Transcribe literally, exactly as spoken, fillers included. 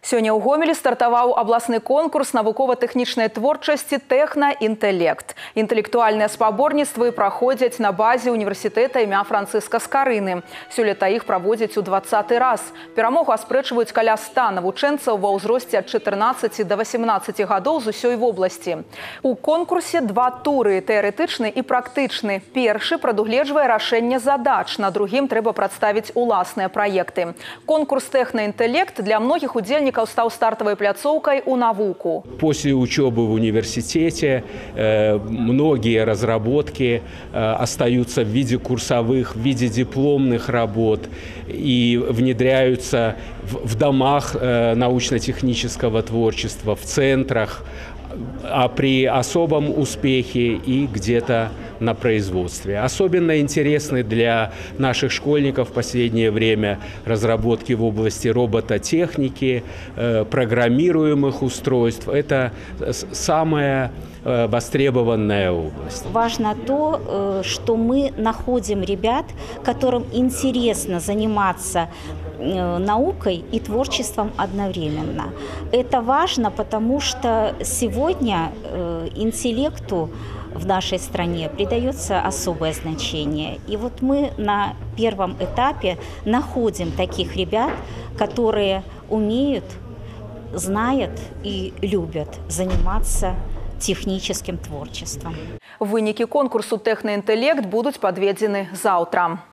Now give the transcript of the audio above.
Сёння ў Гомелі стартаваў абласны конкурс навукова-тэхнічнай творчасці «Тэхна-інтэлект». Інтэлектуальныя спаборніцтвы праходзяць на базе універсітэта імя Францыска Скарыны. Сёлета іх праводзяць у дваццаты раз. Перамогу аспрэчваюць каля ста навучэнцаў ва ўзросце ад чатырнаццаці да васямнаццаці гадоў з усёй вобласці. У конкурсе два туры – тэарэтычны і практычны. Першы прадугледжвае рашэнне задач, на другім трэба прадставіць уласныя праекты. Конкурс «Тэхна-інтэлект» для многіх удзельнікаў стал стартовой пляцоўкой у науку. После учебы в университете э, многие разработки э, остаются в виде курсовых, в виде дипломных работ и внедряются в, в домах э, научно-технического творчества, в центрах, а при особом успехе и где-то на производстве. Особенно интересны для наших школьников в последнее время разработки в области робототехники, программируемых устройств. Это самая востребованная область. Важно то, что мы находим ребят, которым интересно заниматься наукой и творчеством одновременно. Это важно, потому что сегодня интеллекту в нашей стране придается особое значение. И вот мы на первом этапе находим таких ребят, которые умеют, знают и любят заниматься техническим творчеством. Вынікі конкурсу «Тэхна-інтэлект» будуць падведзены заўтра.